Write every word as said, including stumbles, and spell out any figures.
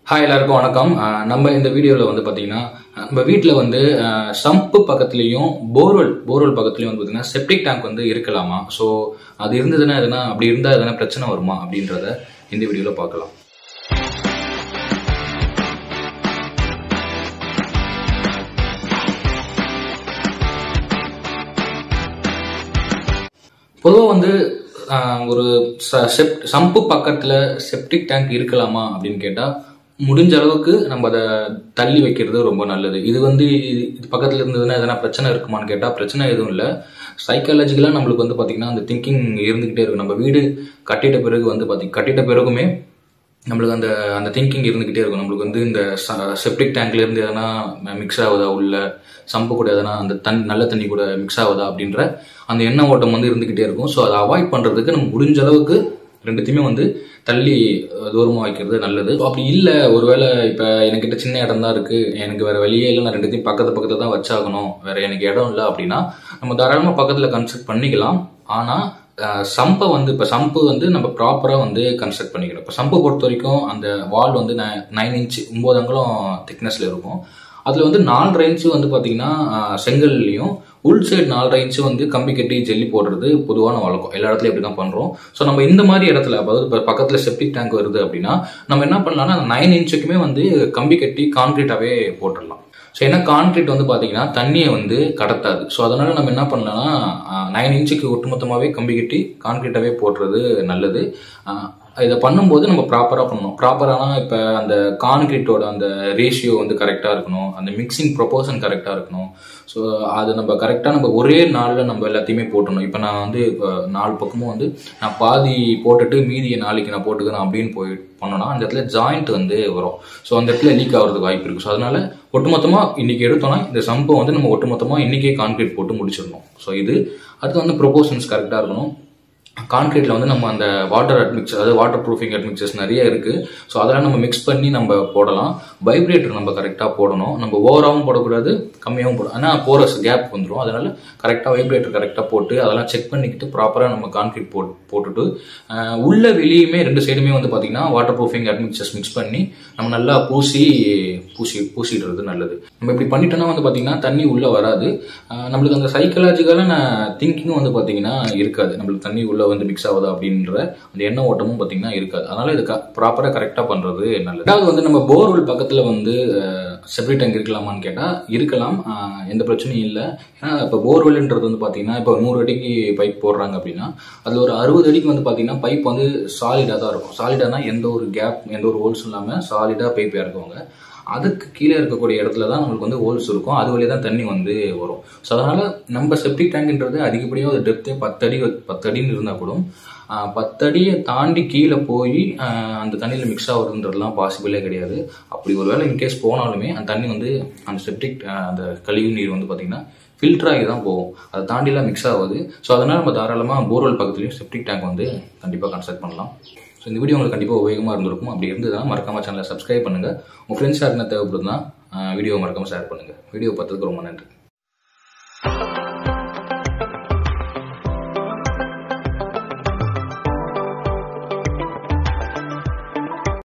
Hi எல்லாருக்கும் வணக்கம். நம்ம இந்த வீடியோவில் வந்து பார்த்தீங்கன்னா நம்ம வீட்டில் வந்து சம்பு பக்கத்துலேயும் போர்வெல் போர்வெல் பக்கத்துலேயும் வந்து பார்த்தீங்கன்னா செப்டிக் டேங்க் வந்து இருக்கலாமா, ஸோ அது இருந்ததுன்னா எதனா அப்படி இருந்தால் எதனா பிரச்சனை வருமா அப்படின்றத இந்த வீடியோவில் பார்க்கலாம். பொதுவாக வந்து ஒரு சம்பு பக்கத்தில் செப்டிக் டேங்க் இருக்கலாமா அப்படின்னு கேட்டால் முடிஞ்ச அளவுக்கு நம்ம அதை தள்ளி வைக்கிறது ரொம்ப நல்லது. இது வந்து இது பக்கத்தில் இருந்ததுன்னா எதனா பிரச்சனை இருக்குமான்னு கேட்டால் பிரச்சனை எதுவும் இல்லை. சைக்காலஜிக்கலாக நம்மளுக்கு வந்து பார்த்திங்கன்னா அந்த திங்கிங் இருந்துக்கிட்டே இருக்கும். நம்ம வீடு கட்டிட்ட பிறகு வந்து பார்த்தி கட்டிட்ட பிறகுமே நம்மளுக்கு அந்த அந்த திங்கிங் இருந்துக்கிட்டே இருக்கும். நம்மளுக்கு வந்து இந்த செப்டிக் டேங்க்லேருந்து எதனா மிக்ஸ் ஆகுதா, உள்ள சம்பு கூட எதனா அந்த தண்ணி நல்ல தண்ணி கூட மிக்ஸ் ஆகுதா அப்படின்ற அந்த எண்ண ஓட்டம் வந்து இருந்துக்கிட்டே இருக்கும். ஸோ அதை அவாய்ட் பண்ணுறதுக்கு நம்ம முடிஞ்ச அளவுக்கு ரெண்டுத்தையுமே வந்து தள்ளி தூரமாக வைக்கிறது நல்லது. அப்படி இல்லை, ஒருவேளை இப்போ என்கிட்ட சின்ன இடம் தான் இருக்குது, எனக்கு வேறு வெளியே இல்லை, நான் ரெண்டுத்தையும் பக்கத்து பக்கத்தில் தான் வச்சாகணும், வேறு எனக்கு இடம் இல்லை அப்படின்னா நம்ம தாராளமாக பக்கத்தில் கன்ஸ்ட்ரக்ட் பண்ணிக்கலாம். ஆனால் சம்பை வந்து இப்போ சம்பு வந்து நம்ம ப்ராப்பராக வந்து கன்ஸ்ட்ரக்ட் பண்ணிக்கணும். இப்போ சம்பை பொறுத்த வரைக்கும் அந்த வால் வந்து நைன் இன்ச்சு ஒம்பது அங்குலம் திக்னஸில் இருக்கும். அதில் வந்து நாலரை இன்ச்சு வந்து பார்த்தீங்கன்னா செங்கல்லையும், உள் சைடு நாலரை இன்ச்சு வந்து கம்பி கட்டி ஜெல்லி போடுறது பொதுவான வழக்கம். எல்லா இடத்துலையும் இப்படி தான் பண்ணுறோம். ஸோ நம்ம இந்த மாதிரி இடத்துல, அதாவது இப்போ பக்கத்தில் செப்டிக் டேங்க் வருது அப்படின்னா நம்ம என்ன பண்ணலாம்னா அந்த நைன் இன்ச்சுக்குமே வந்து கம்பி கட்டி கான்கிரீட்டாகவே போட்டுடலாம். ஸோ ஏன்னா கான்கிரீட் வந்து பார்த்தீங்கன்னா தண்ணியை வந்து கடத்தாது. ஸோ அதனால் நம்ம என்ன பண்ணலாம்னா நைன் இன்ச்சுக்கு ஒட்டுமொத்தமாகவே கம்பி கட்டி கான்கிரீட்டாகவே போடுறது நல்லது. இதை பண்ணும்போது நம்ம ப்ராப்பராக பண்ணணும். ப்ராப்பரானா இப்போ அந்த கான்கிரீட்டோட அந்த ரேஷியோ வந்து கரெக்டாக இருக்கணும், அந்த மிக்சிங் ப்ரொபோர்ஷன் கரெக்டாக இருக்கணும். ஸோ அது நம்ம கரெக்டாக நம்ம ஒரே நாளில் நம்ம எல்லாத்தையுமே போட்டணும். இப்போ நான் வந்து இப்போ நாலு பக்கமும் வந்து நான் பாதி போட்டுட்டு மீதியை நாளைக்கு நான் போட்டுக்கிறேன் அப்படின்னு போய் பண்ணோன்னா அந்த இடத்துல ஜாயிண்ட் வந்து வரும். ஸோ அந்த இடத்துல லீக் ஆகிறதுக்கு வாய்ப்பு இருக்குது. ஸோ அதனால ஒட்டுமொத்தமாக இன்றைக்கி எடுத்தோன்னா இந்த சம்பை வந்து நம்ம ஒட்டுமொத்தமாக இன்றைக்கே கான்கிரீட் போட்டு முடிச்சிடணும். ஸோ இது அடுத்து வந்து ப்ரொபோர்ஷன்ஸ் கரெக்டாக இருக்கணும். கான்கிரீட்டில் வந்து நம்ம அந்த வாட்டர் அட்மிக்சர், அதாவது வாட்டர் ப்ரூஃபிங் அட்மிக்சர்ஸ் நிறைய இருக்குது. ஸோ அதெல்லாம் நம்ம மிக்ஸ் பண்ணி நம்ம போடலாம். வைப்ரேட்டர் நம்ம கரெக்டாக போடணும். நம்ம ஓவராகவும் போடக்கூடாது, கம்மியாகவும் போடணும். ஆனால் போரஸ் கேப் வந்துடும். அதனால் கரெக்டாக வைப்ரேட்டர் கரெக்டாக போட்டு அதெல்லாம் செக் பண்ணிக்கிட்டு ப்ராப்பராக நம்ம கான்கிரீட் போட் போட்டுட்டு உள்ள வெளியுமே ரெண்டு சைடுமே வந்து பார்த்திங்கன்னா வாட்டர் ப்ரூஃபிங் அட்மிக்சர்ஸ் மிக்ஸ் பண்ணி நம்ம நல்லா பூசி பூசி பூசிடுறது நல்லது. நம்ம இப்படி பண்ணிட்டோன்னா வந்து பார்த்திங்கன்னா தண்ணி உள்ளே வராது. நம்மளுக்கு அந்த சைக்கலாஜிக்கலான திங்கிங்கும் வந்து பார்த்திங்கன்னா இருக்காது. நம்மளுக்கு தண்ணி உள்ள வந்து மிக்ஸ் ஆகுதா அப்படின்ற அந்த எண்ண ஓட்டமும் பார்த்தீங்கன்னா இருக்காது. அதனால இது ப்ராப்பராக கரெக்டாக பண்ணுறது நல்லது. அதாவது வந்து நம்ம போர்வெல் பக்கத்தில் வந்து செப்டிக் டேங்க் இருக்கலாமான்னு கேட்டால் இருக்கலாம், எந்த பிரச்சனையும் இல்லை. ஏன்னா இப்போ போர்வெல்ன்றது வந்து பார்த்தீங்கன்னா இப்போ நூறு அடிக்கு பைப் போடுறாங்க அப்படின்னா அதில் ஒரு அறுபது அடிக்கு வந்து பார்த்தீங்கன்னா பைப் வந்து சாலிடாக தான் இருக்கும். சாலிடானா எந்த ஒரு கேப் எந்த ஒரு ஹோல்ஸும் இல்லாமல் சாலிடாக பைப் இறக்குவாங்க. அதுக்கு கீழே இருக்கக்கூடிய இடத்துல தான் நம்மளுக்கு வந்து ஹோல்ஸ் இருக்கும். அது வழியாக தான் தண்ணி வந்து வரும். ஸோ அதனால் நம்ம செப்டிக் டேங்க்ன்றது அதிகப்படியாக ஒரு டெப்த்தே பத்தடி பத்தடின்னு இருந்தால் கூட பத்தடியை தாண்டி கீழே போய் அந்த தண்ணியில் மிக்ஸ் ஆகுதுன்றதுலாம் பாசிபிளே கிடையாது. அப்படி ஒரு வேளை இன்கேஸ் போனாலுமே அந்த தண்ணி வந்து அந்த செப்டிக் அந்த கழிவு நீர் வந்து பார்த்திங்கன்னா ஃபில்டர் ஆகி தான் போகும். அதை தாண்டிலாம் மிக்ஸ் ஆகுது. ஸோ அதனால் நம்ம தாராளமாக போர்வெல் பக்கத்துலேயும் செப்டிக் டேங்க் வந்து கண்டிப்பாக கன்ஸ்ட்ரக்ட் பண்ணலாம். ஸோ இந்த வீடியோ உங்களுக்கு கண்டிப்பாக உபயோகமாக இருந்திருக்கும். அப்படி இருந்ததுன்னா மறக்காம சேனலை சப்ஸ்கிரைப் பண்ணுங்கள். உங்கள் ஃப்ரெண்ட்ஸ் யாருன்னா தேவைப்படுதுன்னா வீடியோ மறக்காமல் ஷேர் பண்ணுங்கள். வீடியோ பார்த்ததுக்கு ரொம்ப நன்றி.